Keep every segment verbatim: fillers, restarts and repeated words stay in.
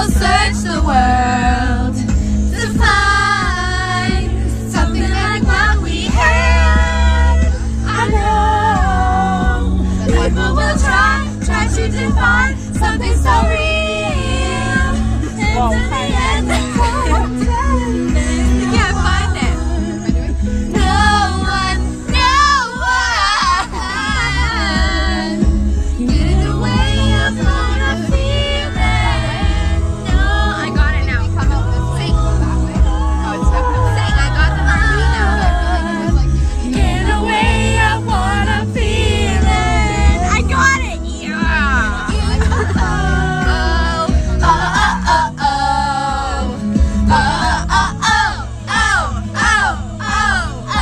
We'll search the world to find something like what we had. I know people will try, try to define something so real. And in the end, it's all you can't find it. No one, no one get in the way of what I'm feeling. No, I got it now. Come on, sing. Oh, it's definitely sing. I got the harmony now. Get in the way of what I'm feeling. I got it. Yeah. Oh, oh, oh, oh, oh. Oh, oh, oh, oh, oh, oh,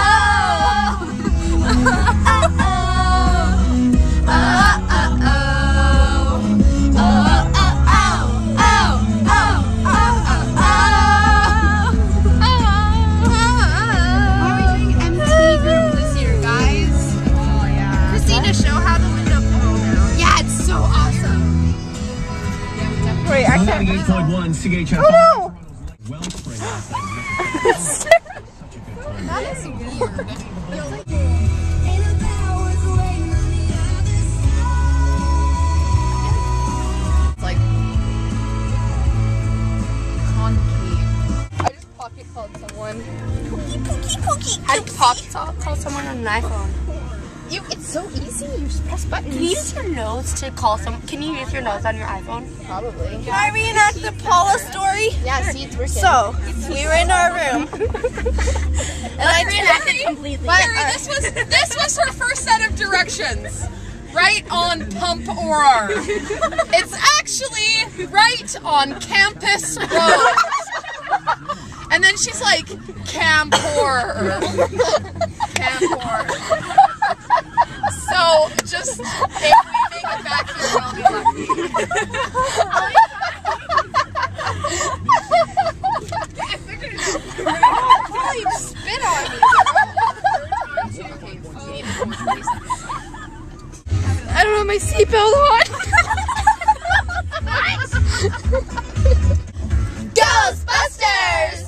Wait, I can't. eight point one C H F. Oh no! Wellspring. That is weird. It's like concave. I just pocket called someone. I pocket called someone on an iPhone. You, it's so easy. You just press buttons. Can you use your nose to call some? Can you use your nose on your iPhone? Probably. Can I reenact the Paula story? Yeah, see, it's working. So, we were in our room. And I reenacted completely. Larry, this was this was her first set of directions. Right on Pump Aurora. It's actually right on Campus Road. And then she's like, Campor. Campor. So just if we make it back here, I'll be lucky. Holy, spit on me. I don't have my seatbelt on. Ghostbusters!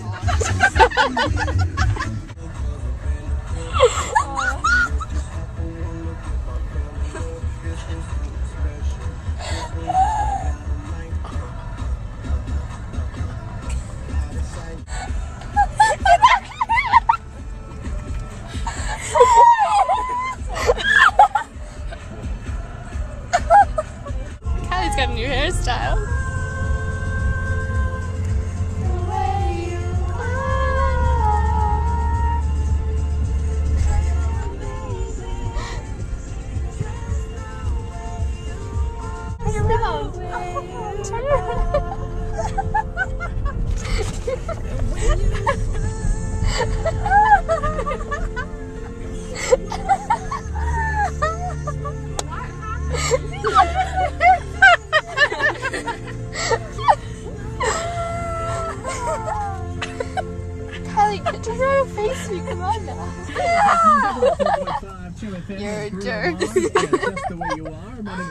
Kylie's got a new hairstyle. Kylie, get your real face to me. Come on now. You're You're a jerk. Just the way you are.